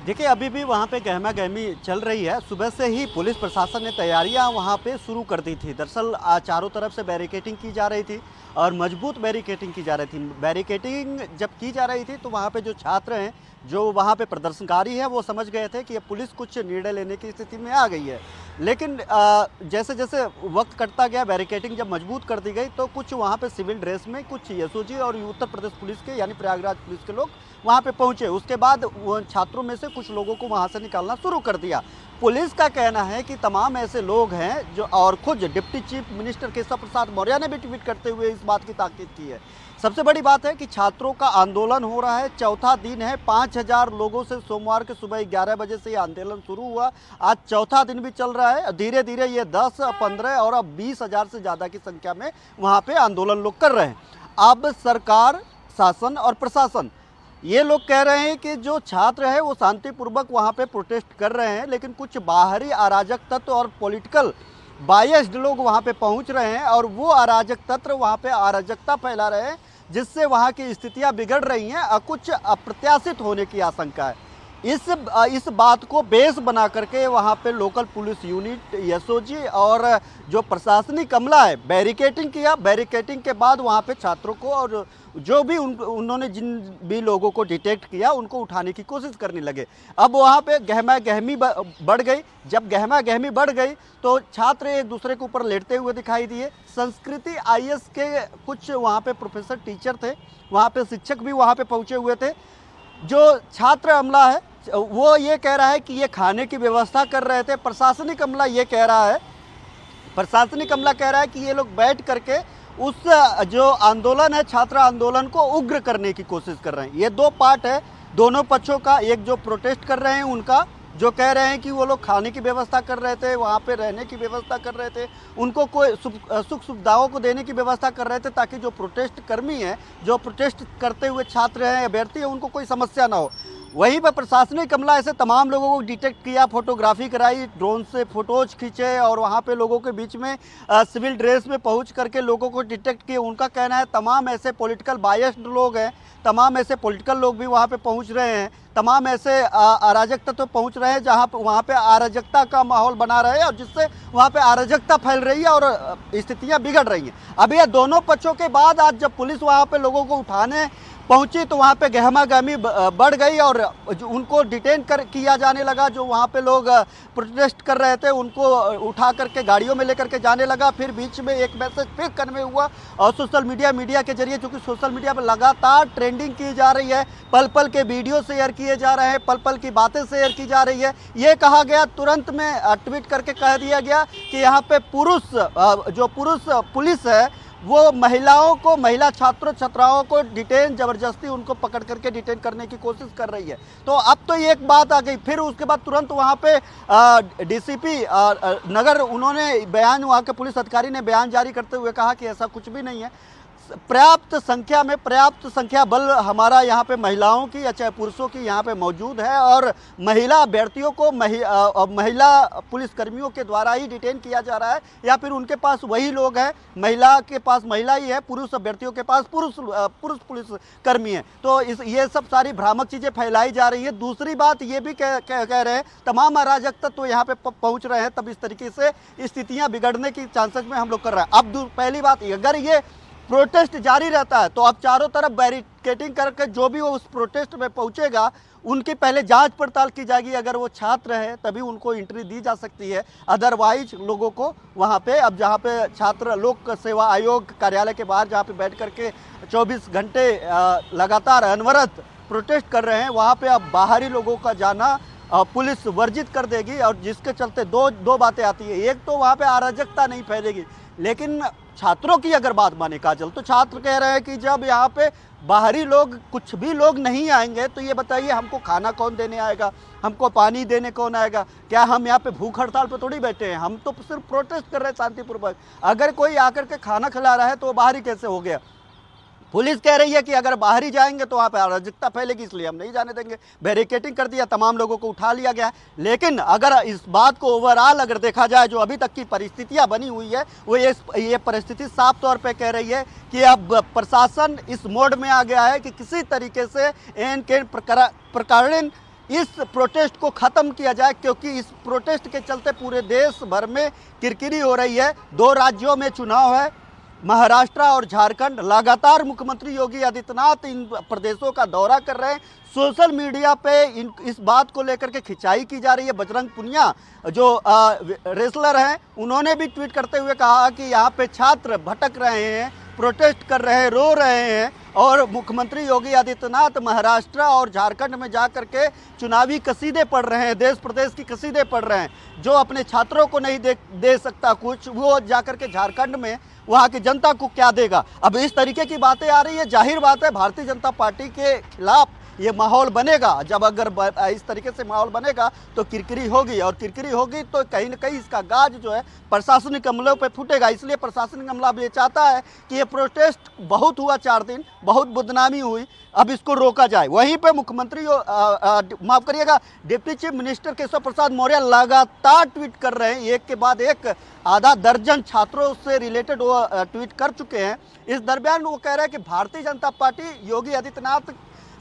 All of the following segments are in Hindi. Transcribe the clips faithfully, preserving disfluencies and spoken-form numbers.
देखिए, अभी भी वहाँ पे गहमा गहमी चल रही है। सुबह से ही पुलिस प्रशासन ने तैयारियां वहाँ पे शुरू कर दी थी। दरअसल आ, चारों तरफ से बैरिकेटिंग की जा रही थी और मजबूत बैरिकेटिंग की जा रही थी। बैरिकेटिंग जब की जा रही थी तो वहाँ पे जो छात्र हैं, जो वहाँ पे प्रदर्शनकारी हैं, वो समझ गए थे कि ये पुलिस कुछ निर्णय लेने की स्थिति में आ गई है। लेकिन आ, जैसे जैसे वक्त कटता गया, बैरिकेटिंग जब मजबूत कर दी गई तो कुछ वहाँ पे सिविल ड्रेस में कुछ एसओजी और उत्तर प्रदेश पुलिस के यानी प्रयागराज पुलिस के लोग वहाँ पे पहुँचे। उसके बाद वो छात्रों में से कुछ लोगों को वहाँ से निकालना शुरू कर दिया। पुलिस का कहना है कि तमाम ऐसे लोग हैं जो, और खुद deputy chief minister Keshav Prasad Maurya ने भी ट्वीट करते हुए इस बात की ताकीद की है। सबसे बड़ी बात है कि छात्रों का आंदोलन हो रहा है, चौथा दिन है। पाँच हजार लोगों से सोमवार के सुबह ग्यारह बजे से ये आंदोलन शुरू हुआ, आज चौथा दिन भी चल रहा है। धीरे धीरे ये दस, पंद्रह और अब बीस हजार से ज़्यादा की संख्या में वहाँ पे आंदोलन लोग कर रहे हैं। अब सरकार, शासन और प्रशासन, ये लोग कह रहे हैं कि जो छात्र है वो शांतिपूर्वक वहाँ पे प्रोटेस्ट कर रहे हैं, लेकिन कुछ बाहरी अराजक तत्व और पॉलिटिकल बायस्ड लोग वहाँ पे पहुँच रहे हैं और वो अराजक तत्व वहाँ पे अराजकता फैला रहे हैं, जिससे वहाँ की स्थितियाँ बिगड़ रही हैं और कुछ अप्रत्याशित होने की आशंका है। इस इस बात को बेस बना करके वहाँ पे लोकल पुलिस यूनिट, एसओजी और जो प्रशासनिक अमला है, बैरिकेटिंग किया। बैरिकेटिंग के बाद वहाँ पे छात्रों को और जो भी उन उन्होंने जिन भी लोगों को डिटेक्ट किया उनको उठाने की कोशिश करने लगे। अब वहाँ पे गहमा गहमी बढ़ गई। जब गहमा गहमी बढ़ गई तो छात्र एक दूसरे के ऊपर लेटते हुए दिखाई दिए। संस्कृति आईएएस के कुछ वहाँ पे प्रोफेसर, टीचर थे, वहाँ पे शिक्षक भी वहाँ पे पहुँचे हुए थे। जो छात्र अमला है वो ये कह रहा है कि ये खाने की व्यवस्था कर रहे थे। प्रशासनिक अमला ये कह रहा है प्रशासनिक अमला कह रहा है कि ये लोग बैठ करके उस जो आंदोलन है, छात्र आंदोलन को उग्र करने की कोशिश कर रहे हैं। ये दो पार्ट है दोनों पक्षों का। एक जो प्रोटेस्ट कर रहे हैं उनका, जो कह रहे हैं कि वो लोग खाने की व्यवस्था कर रहे थे, वहाँ पे रहने की व्यवस्था कर रहे थे, उनको कोई सुख सुविधाओं को देने की व्यवस्था कर रहे थे ताकि जो प्रोटेस्ट कर्मी हैं, जो प्रोटेस्ट करते हुए छात्र हैं, अभ्यर्थी हैं, उनको कोई समस्या ना हो। वहीं पर प्रशासनिक अमला ऐसे तमाम लोगों को डिटेक्ट किया, फोटोग्राफी कराई, ड्रोन से फोटोज खींचे और वहाँ पे लोगों के बीच में आ, सिविल ड्रेस में पहुँच करके लोगों को डिटेक्ट किए। उनका कहना है तमाम ऐसे पॉलिटिकल बायस्ड लोग हैं, तमाम ऐसे पॉलिटिकल लोग भी वहाँ पे पहुँच रहे हैं, तमाम ऐसे अराजक तत्व तो पहुँच रहे हैं जहाँ पे वहाँ पे अराजकता का माहौल बना रहे हैं और जिससे वहाँ पे अराजकता फैल रही है और स्थितियाँ बिगड़ रही हैं। अब ये दोनों पक्षों के बाद आज जब पुलिस वहाँ पे लोगों को उठाने पहुंची तो वहाँ पे गहमा गहमी बढ़ गई और जो उनको डिटेन कर किया जाने लगा। जो वहाँ पे लोग प्रोटेस्ट कर रहे थे उनको उठा करके गाड़ियों में लेकर के जाने लगा। फिर बीच में एक मैसेज फिर कन्वे हुआ और सोशल मीडिया मीडिया के जरिए, चूँकि सोशल मीडिया पर लगातार ट्रेंडिंग की जा रही है, पल पल के वीडियो शेयर किए जा रहे हैं, पल पल की बातें शेयर की जा रही है। ये कहा गया, तुरंत में ट्वीट करके कह दिया गया कि यहाँ पे पुरुष जो पुरुष पुलिस है वो महिलाओं को, महिला छात्रों छात्राओं को डिटेन, जबरदस्ती उनको पकड़ करके डिटेन करने की कोशिश कर रही है। तो अब तो ये एक बात आ गई। फिर उसके बाद तुरंत वहाँ पे डीसीपी नगर, उन्होंने बयान, वहाँ के पुलिस अधिकारी ने बयान जारी करते हुए कहा कि ऐसा कुछ भी नहीं है। पर्याप्त संख्या में पर्याप्त संख्या बल हमारा यहाँ पे महिलाओं की या चाहे पुरुषों की यहाँ पे मौजूद है और महिला अभ्यर्थियों को महि, महिला पुलिसकर्मियों के द्वारा ही डिटेन किया जा रहा है, या फिर उनके पास वही लोग हैं, महिला के पास महिला ही है, पुरुष अभ्यर्थियों के पास पुरुष पुरुष पुलिसकर्मी हैं। तो इस ये सब सारी भ्रामक चीज़ें फैलाई जा रही है। दूसरी बात ये भी कह, कह, कह रहे हैं तमाम अराजक तत्व तो यहाँ पे पहुँच रहे हैं, तब इस तरीके से स्थितियाँ बिगड़ने की चांसेस में हम लोग कर रहे हैं। अब पहली बात, अगर ये प्रोटेस्ट जारी रहता है तो अब चारों तरफ बैरिकेटिंग करके जो भी वो उस प्रोटेस्ट में पहुंचेगा उनकी पहले जांच पड़ताल की जाएगी। अगर वो छात्र है तभी उनको एंट्री दी जा सकती है, अदरवाइज लोगों को वहां पे, अब जहां पे छात्र लोक सेवा आयोग कार्यालय के बाहर जहां पे बैठ करके चौबीस घंटे लगातार अनवरत प्रोटेस्ट कर रहे हैं, वहाँ पे अब बाहरी लोगों का जाना पुलिस वर्जित कर देगी और जिसके चलते दो दो बातें आती है। एक तो वहाँ पे अराजकता नहीं फैलेगी, लेकिन छात्रों की अगर बात माने काजल, तो छात्र कह रहे हैं कि जब यहाँ पे बाहरी लोग, कुछ भी लोग नहीं आएंगे तो ये बताइए हमको खाना कौन देने आएगा, हमको पानी देने कौन आएगा? क्या हम यहाँ पे भूख हड़ताल पे थोड़ी बैठे हैं, हम तो सिर्फ प्रोटेस्ट कर रहे हैं शांतिपूर्वक। अगर कोई आकर के खाना खिला रहा है तो वो बाहरी कैसे हो गया? पुलिस कह रही है कि अगर बाहर ही जाएंगे तो वहाँ पे अराजकता फैलेगी, इसलिए हम नहीं जाने देंगे। बैरिकेटिंग कर दिया, तमाम लोगों को उठा लिया गया। लेकिन अगर इस बात को ओवरऑल अगर देखा जाए, जो अभी तक की परिस्थितियाँ बनी हुई है, वो ये ये परिस्थिति साफ तौर पे कह रही है कि अब प्रशासन इस मोड में आ गया है कि किसी तरीके से एन के प्रकारण इस प्रोटेस्ट को ख़त्म किया जाए, क्योंकि इस प्रोटेस्ट के चलते पूरे देश भर में किरकिरी हो रही है। दो राज्यों में चुनाव है, महाराष्ट्र और झारखंड। लगातार मुख्यमंत्री योगी आदित्यनाथ इन प्रदेशों का दौरा कर रहे हैं। सोशल मीडिया पे इन इस बात को लेकर के खिंचाई की जा रही है। बजरंग पुनिया जो आ, रेसलर हैं, उन्होंने भी ट्वीट करते हुए कहा कि यहाँ पे छात्र भटक रहे हैं, प्रोटेस्ट कर रहे हैं, रो रहे हैं, और मुख्यमंत्री योगी आदित्यनाथ महाराष्ट्र और झारखंड में जा कर के चुनावी कसीदे पढ़ रहे हैं, देश प्रदेश की कसीदे पढ़ रहे हैं। जो अपने छात्रों को नहीं दे दे सकता कुछ, वो जा कर के झारखंड में वहाँ की जनता को क्या देगा। अब इस तरीके की बातें आ रही है, जाहिर बात है भारतीय जनता पार्टी के खिलाफ ये माहौल बनेगा। जब अगर इस तरीके से माहौल बनेगा तो किरकिरी होगी, और किरकिरी होगी तो कहीं न कहीं इसका गाज जो है प्रशासनिक अमलों पे फूटेगा। इसलिए प्रशासनिक अमला भी ये चाहता है कि ये प्रोटेस्ट बहुत हुआ, चार दिन बहुत बदनामी हुई, अब इसको रोका जाए। वहीं पे मुख्यमंत्री माफ करिएगा deputy chief minister Keshav Prasad Maurya लगातार ट्वीट कर रहे हैं, एक के बाद एक आधा दर्जन छात्रों से रिलेटेड वो ट्वीट कर चुके हैं। इस दरमियान वो कह रहे हैं कि भारतीय जनता पार्टी योगी आदित्यनाथ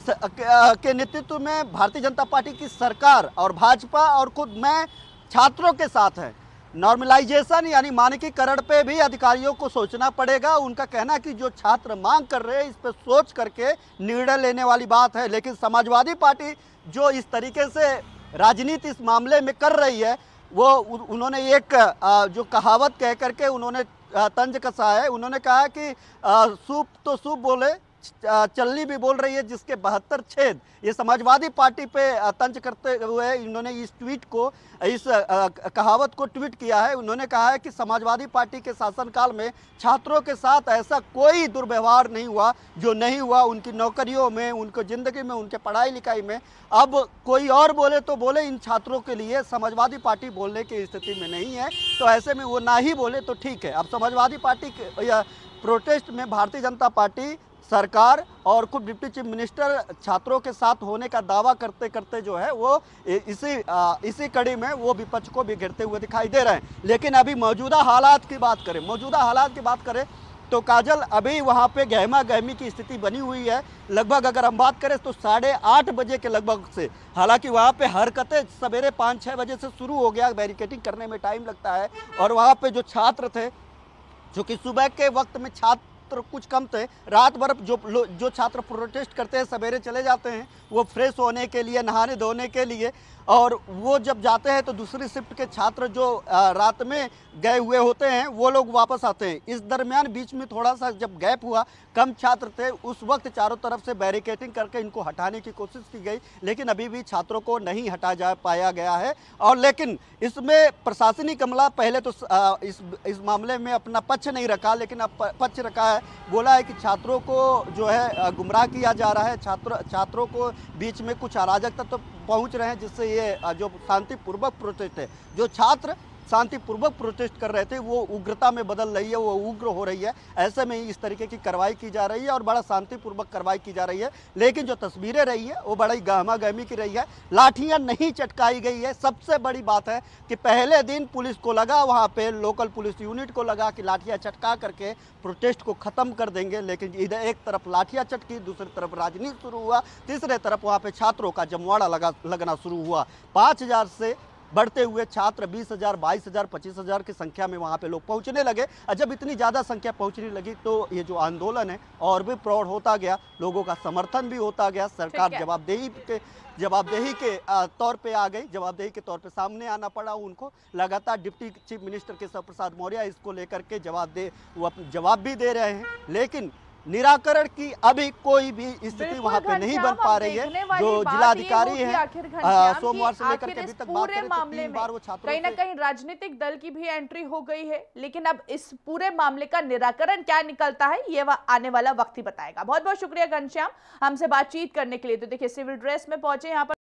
के नेतृत्व में भारतीय जनता पार्टी की सरकार और भाजपा और खुद मैं छात्रों के साथ है। नॉर्मलाइजेशन यानी मानकीकरण पे भी अधिकारियों को सोचना पड़ेगा। उनका कहना है कि जो छात्र मांग कर रहे हैं इस पर सोच करके निर्णय लेने वाली बात है। लेकिन समाजवादी पार्टी जो इस तरीके से राजनीति इस मामले में कर रही है, वो उन्होंने एक जो कहावत कह करके उन्होंने तंज कसा है। उन्होंने कहा है कि सूप तो सूप बोले, चलनी भी बोल रही है जिसके बहत्तर छेद। ये समाजवादी पार्टी पे तंज करते हुए इन्होंने इस ट्वीट को, इस कहावत को ट्वीट किया है। उन्होंने कहा है कि समाजवादी पार्टी के शासनकाल में छात्रों के साथ ऐसा कोई दुर्व्यवहार नहीं हुआ जो नहीं हुआ उनकी नौकरियों में, उनको ज़िंदगी में, उनके पढ़ाई लिखाई में। अब कोई और बोले तो बोले, इन छात्रों के लिए समाजवादी पार्टी बोलने की स्थिति में नहीं है, तो ऐसे में वो ना ही बोले तो ठीक है। अब समाजवादी पार्टी के प्रोटेस्ट में भारतीय जनता पार्टी, सरकार और खुद डिप्टी चीफ मिनिस्टर छात्रों के साथ होने का दावा करते करते जो है वो इसी इसी कड़ी में वो विपक्ष को भी घेरते हुए दिखाई दे रहे हैं। लेकिन अभी मौजूदा हालात की बात करें मौजूदा हालात की बात करें तो काजल, अभी वहाँ पे गहमा गहमी की स्थिति बनी हुई है। लगभग अगर हम बात करें तो साढ़े आठ बजे के लगभग से, हालांकि वहाँ पे हरकतें सवेरे पाँच छः बजे से शुरू हो गया, बैरिकेडिंग करने में टाइम लगता है। और वहाँ पे जो छात्र थे, जो कि सुबह के वक्त में छात्र कुछ कम थे, रात भर जो जो छात्र प्रोटेस्ट करते हैं सवेरे चले जाते हैं वो फ्रेश होने के लिए, नहाने धोने के लिए, और वो जब जाते हैं तो दूसरी शिफ्ट के छात्र जो रात में गए हुए होते हैं वो लोग वापस आते हैं। इस दरमियान बीच में थोड़ा सा जब गैप हुआ, कम छात्र थे, उस वक्त चारों तरफ से बैरिकेडिंग करके इनको हटाने की कोशिश की गई, लेकिन अभी भी छात्रों को नहीं हटा जा पाया गया है। और लेकिन इसमें प्रशासनिक अमला पहले तो इस इस मामले में अपना पक्ष नहीं रखा, लेकिन अब पक्ष रखा है। बोला है कि छात्रों को जो है गुमराह किया जा रहा है, छात्र छात्रों को बीच में कुछ अराजकता तो पहुंच रहे हैं, जिससे ये जो शांतिपूर्वक प्रोटेस्ट है, जो छात्र शांतिपूर्वक प्रोटेस्ट कर रहे थे, वो उग्रता में बदल रही है, वो उग्र हो रही है। ऐसे में ही इस तरीके की कार्रवाई की जा रही है और बड़ा शांतिपूर्वक कार्रवाई की जा रही है। लेकिन जो तस्वीरें रही है वो बड़ी गहमा गहमी की रही है। लाठियां नहीं चटकाई गई है। सबसे बड़ी बात है कि पहले दिन पुलिस को लगा, वहाँ पे लोकल पुलिस यूनिट को लगा कि लाठियाँ चटका करके प्रोटेस्ट को ख़त्म कर देंगे, लेकिन इधर एक तरफ लाठियाँ चटकी, दूसरी तरफ राजनीति शुरू हुआ, तीसरे तरफ वहाँ पे छात्रों का जमवाड़ा लगा लगना शुरू हुआ। पाँच हज़ार से बढ़ते हुए छात्र बीस हज़ार, बाईस हज़ार, पच्चीस हज़ार की संख्या में वहाँ पे लोग पहुँचने लगे। और जब इतनी ज़्यादा संख्या पहुँचने लगी तो ये जो आंदोलन है और भी प्रौढ़ होता गया, लोगों का समर्थन भी होता गया। सरकार जवाबदेही के जवाबदेही के तौर पे आ गई, जवाबदेही के तौर पे सामने आना पड़ा उनको। लगातार deputy chief minister Keshav Prasad Maurya इसको लेकर के जवाब दे वो जवाब भी दे रहे हैं, लेकिन निराकरण की अभी कोई भी स्थिति वहां पे नहीं बन पा रही है। जो जिलाधिकारी है सोमवार से लेकर के अभी तक बात करें तो तीन बार वो छात्रों कहीं ना कहीं राजनीतिक दल की भी एंट्री हो गई है, लेकिन अब इस पूरे मामले का निराकरण क्या निकलता है ये आने वाला वक्त ही बताएगा। बहुत बहुत शुक्रिया घनश्याम हमसे बातचीत करने के लिए। तो देखिए सिविल ड्रेस में पहुंचे यहाँ पर